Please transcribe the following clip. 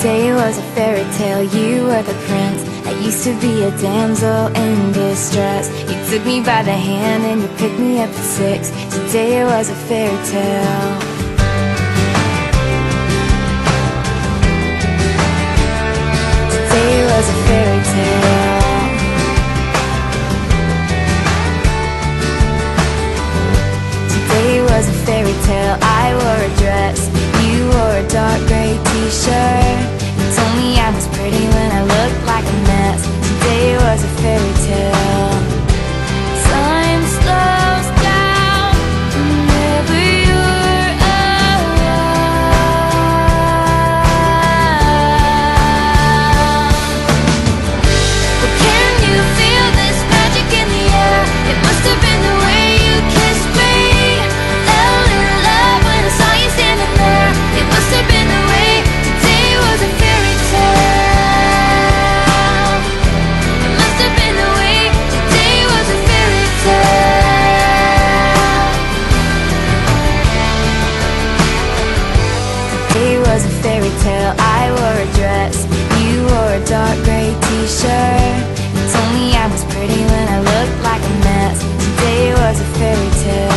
Today was a fairy tale, you were the prince. I used to be a damsel in distress. You took me by the hand and you picked me up at 6. Today was a fairy tale. Today was a fairy tale. Today was a fairy tale. I wore a dress, you wore a dark gray t-shirt. You told me I was pretty when I looked like a mess. Today was a fairy tale. Time slows down whenever you're around. Well, can you feel this magic in the air? It must have been the way you kissed me. Fell in love when I saw you standing there. It must have been the way. Today was a fairy tale. It must have been the way. Today was a fairy tale. Today was a fairy tale. I wore a dress, you wore a dark gray t-shirt. You told me I was pretty when I looked like a mess. Today was a fairy tale.